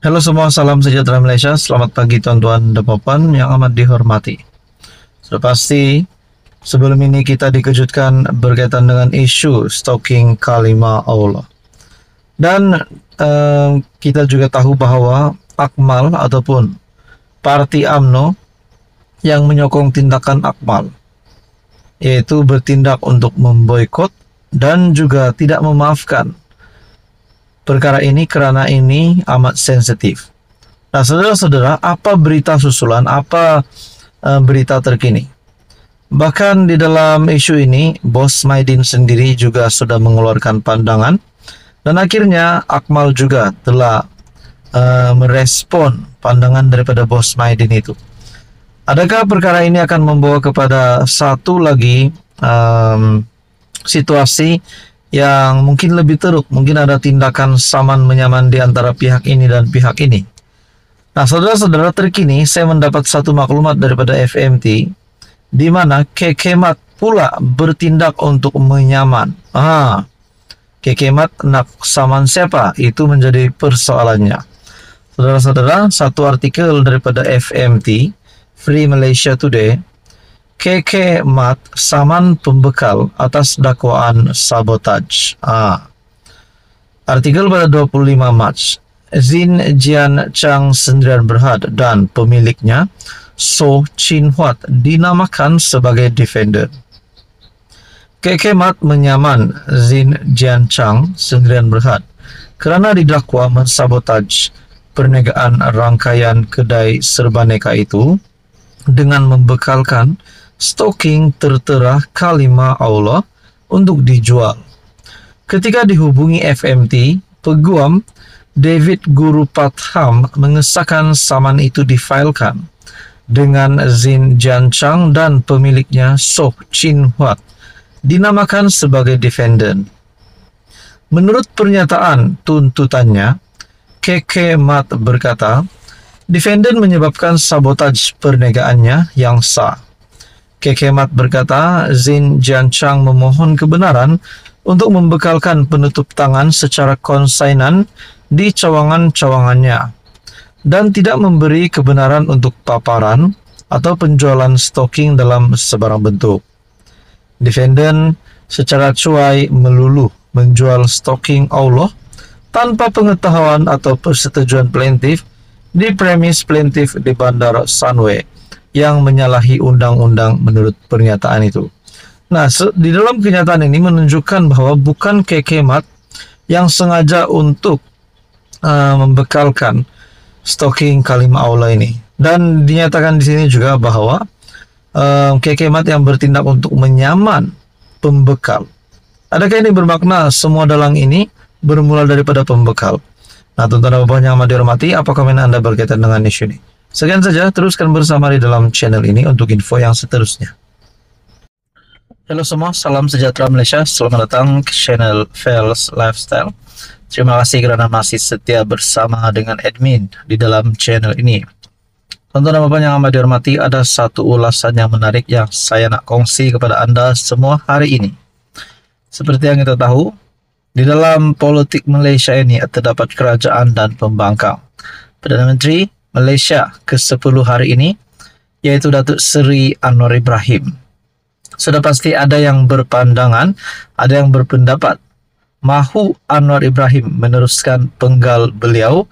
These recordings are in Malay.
Halo semua, salam sejahtera Malaysia. Selamat pagi tuan-tuan dan puan yang amat dihormati. Sudah pasti sebelum ini kita dikejutkan berkaitan dengan isu stalking kalimah Allah. Dan kita juga tahu bahwa Akmal ataupun Parti UMNO yang menyokong tindakan Akmal, yaitu bertindak untuk memboikot dan juga tidak memaafkan perkara ini karena ini amat sensitif. Nah, saudara-saudara, apa berita susulan, apa berita terkini? Bahkan di dalam isu ini, Bos Maidin sendiri juga sudah mengeluarkan pandangan, dan akhirnya Akmal juga telah merespon pandangan daripada Bos Maidin itu. Adakah perkara ini akan membawa kepada satu lagi situasi yang mungkin lebih teruk, mungkin ada tindakan saman menyaman di antara pihak ini dan pihak ini? Nah, saudara-saudara, terkini saya mendapat satu maklumat daripada FMT di mana Kekemat pula bertindak untuk menyaman. Kekemat nak saman siapa? Itu menjadi persoalannya. Saudara-saudara, satu artikel daripada FMT, Free Malaysia Today, Kekemat saman pembekal atas dakwaan sabotaj. Artikel pada 25 Mac, Zin Jian Chang Sendirian Berhad dan pemiliknya So Chin Huat dinamakan sebagai defender. Kekemat menyaman Zin Jian Chang Sendirian Berhad kerana didakwa mensabotaj perniagaan rangkaian kedai serbaneka itu dengan membekalkan stalking tertera kalimah Allah untuk dijual. Ketika dihubungi FMT, peguam David Guru Patham mengesahkan saman itu difailkan dengan Zin Jian Chang dan pemiliknya Soh Chin Huat dinamakan sebagai defendant. Menurut pernyataan tuntutannya, Kekemat berkata, defendant menyebabkan sabotaj perniagaannya yang sah. Kekemat berkata, Zin Jian Chang memohon kebenaran untuk membekalkan penutup tangan secara konsainan di cawangan-cawangannya dan tidak memberi kebenaran untuk paparan atau penjualan stalking dalam sebarang bentuk. Defendant secara cuai melulu menjual stalking Allah tanpa pengetahuan atau persetujuan plaintiff di premis plaintiff di Bandar Sunway yang menyalahi undang-undang menurut pernyataan itu. Nah, di dalam kenyataan ini menunjukkan bahwa bukan Kekemat yang sengaja untuk membekalkan stalking kalimah Allah ini. Dan dinyatakan di sini juga bahwa Kekemat yang bertindak untuk menyaman pembekal. Adakah ini bermakna semua dalang ini bermula daripada pembekal? Nah, tuan-tuan dan puan yang amat dihormati, apa komen Anda berkaitan dengan isu ini? Sekian saja, teruskan bersama di dalam channel ini untuk info yang seterusnya. Halo semua, salam sejahtera Malaysia. Selamat datang ke channel Fels Lifestyle. Terima kasih kerana masih setia bersama dengan admin di dalam channel ini. Tuan-tuan dan puan yang amat dihormati, ada satu ulasan yang menarik yang saya nak kongsi kepada Anda semua hari ini. Seperti yang kita tahu, di dalam politik Malaysia ini terdapat kerajaan dan pembangkang. Perdana Menteri Malaysia ke-10 hari ini, yaitu Datuk Seri Anwar Ibrahim. Sudah pasti ada yang berpandangan, ada yang berpendapat mahu Anwar Ibrahim meneruskan penggal beliau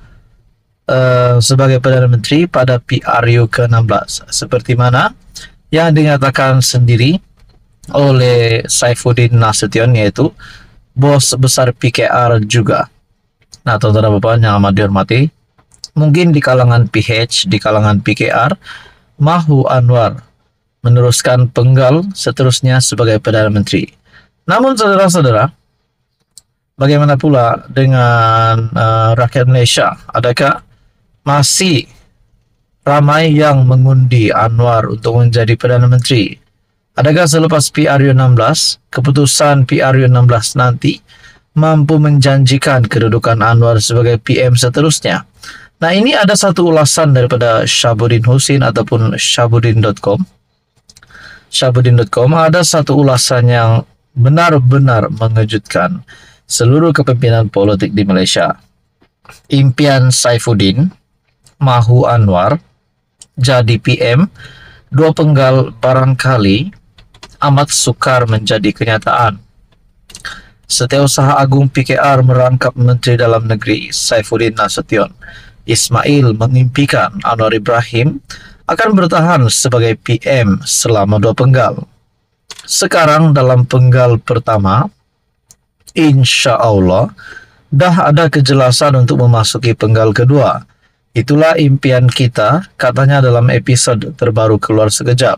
sebagai Perdana Menteri pada PRU ke-16. Seperti mana yang dinyatakan sendiri oleh Saifuddin Nasution, yaitu bos besar PKR juga. Nah, tuan-tuan dan puan yang amat dihormati, mungkin di kalangan PH, di kalangan PKR, mahu Anwar meneruskan penggal seterusnya sebagai Perdana Menteri. Namun saudara-saudara, bagaimana pula dengan rakyat Malaysia? Adakah masih ramai yang mengundi Anwar untuk menjadi Perdana Menteri? Adakah selepas PRU 16, keputusan PRU 16 nanti mampu menjanjikan kedudukan Anwar sebagai PM seterusnya? Nah, ini ada satu ulasan daripada Shahabuddin Hussein ataupun Shahabuddin.com. Shahabuddin.com ada satu ulasan yang benar-benar mengejutkan seluruh kepimpinan politik di Malaysia. impian Saifuddin, Mahu Anwar, jadi PM, dua penggal barangkali amat sukar menjadi kenyataan. Setiausaha Agung PKR merangkap Menteri Dalam Negeri Saifuddin Nasution Ismail mengimpikan Anwar Ibrahim akan bertahan sebagai PM selama dua penggal. Sekarang dalam penggal pertama, insya Allah dah ada kejelasan untuk memasuki penggal kedua. Itulah impian kita, katanya dalam episode terbaru Keluar Sekejap.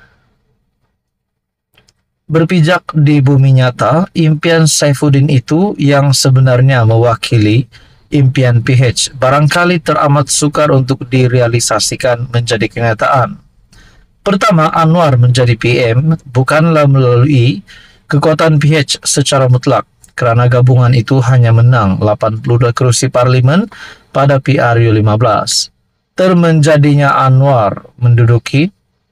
Berpijak di bumi nyata, impian Saifuddin itu yang sebenarnya mewakili impian PH barangkali teramat sukar untuk direalisasikan menjadi kenyataan. Pertama, Anwar menjadi PM bukanlah melalui kekuatan PH secara mutlak, karena gabungan itu hanya menang 82 kursi parlimen pada PRU 15. Termenjadinya Anwar menduduki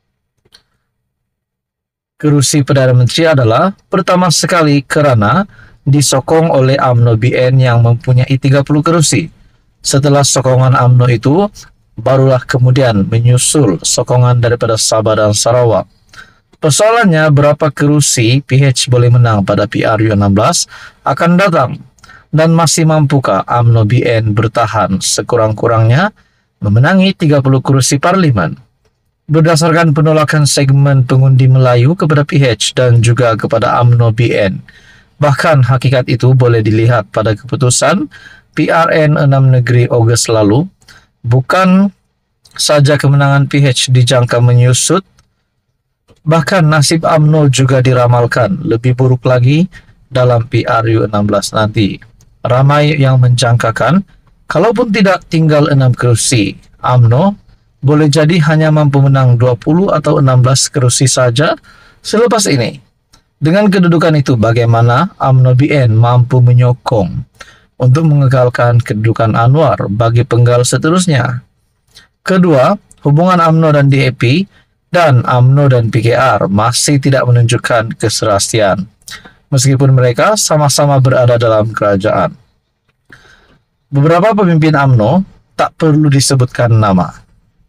kursi Perdana Menteri adalah pertama sekali karena disokong oleh UMNO BN yang mempunyai 30 kursi. Setelah sokongan UMNO itu, barulah kemudian menyusul sokongan daripada Sabah dan Sarawak. Persoalannya berapa kursi PH boleh menang pada PRU 16 akan datang, dan masih mampukah UMNO BN bertahan sekurang-kurangnya memenangi 30 kursi parlimen. Berdasarkan penolakan segmen pengundi Melayu kepada PH dan juga kepada UMNO BN. Bahkan hakikat itu boleh dilihat pada keputusan PRN 6 Negeri Ogos lalu. Bukan saja kemenangan PH dijangka menyusut, bahkan nasib UMNO juga diramalkan lebih buruk lagi dalam PRU 16 nanti. Ramai yang menjangkakan, kalaupun tidak tinggal 6 kursi, UMNO boleh jadi hanya mampu menang 20 atau 16 kursi saja selepas ini. Dengan kedudukan itu, bagaimana UMNO BN mampu menyokong untuk mengekalkan kedudukan Anwar bagi penggal seterusnya? Kedua, hubungan UMNO dan DAP dan UMNO dan PKR masih tidak menunjukkan keserasian, meskipun mereka sama-sama berada dalam kerajaan. Beberapa pemimpin UMNO tak perlu disebutkan nama,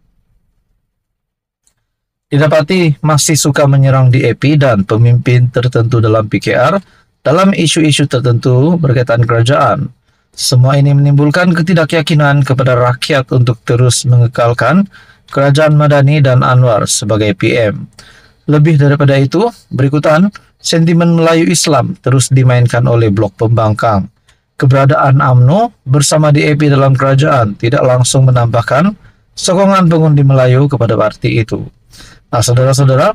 didapati masih suka menyerang DAP dan pemimpin tertentu dalam PKR dalam isu-isu tertentu berkaitan kerajaan. Semua ini menimbulkan ketidakyakinan kepada rakyat untuk terus mengekalkan kerajaan Madani dan Anwar sebagai PM. Lebih daripada itu, berikutan, sentimen Melayu Islam terus dimainkan oleh blok pembangkang. Keberadaan UMNO bersama DAP dalam kerajaan tidak langsung menambahkan sokongan pengundi Melayu kepada parti itu. Nah, saudara-saudara,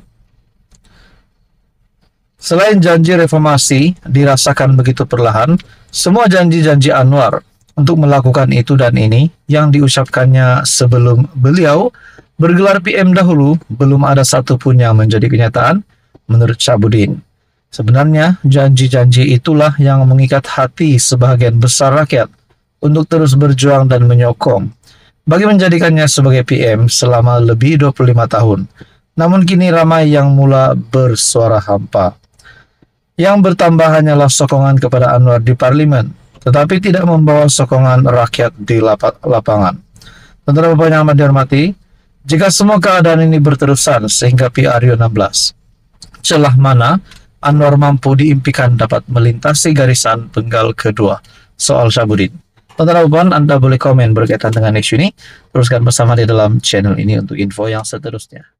selain janji reformasi dirasakan begitu perlahan, semua janji-janji Anwar untuk melakukan itu dan ini yang diucapkannya sebelum beliau bergelar PM dahulu belum ada satupun yang menjadi kenyataan menurut Saifuddin. Sebenarnya janji-janji itulah yang mengikat hati sebagian besar rakyat untuk terus berjuang dan menyokong bagi menjadikannya sebagai PM selama lebih 25 tahun. Namun kini ramai yang mula bersuara hampa. Yang bertambah hanyalah sokongan kepada Anwar di parlimen, tetapi tidak membawa sokongan rakyat di lapangan. Saudara Bapak yang amat dihormati, jika semua keadaan ini berterusan sehingga PRU 16, celah mana Anwar mampu diimpikan dapat melintasi garisan penggal kedua? Soal Saifuddin. Saudara Bapak, Anda boleh komen berkaitan dengan isu ini. Teruskan bersama di dalam channel ini untuk info yang seterusnya.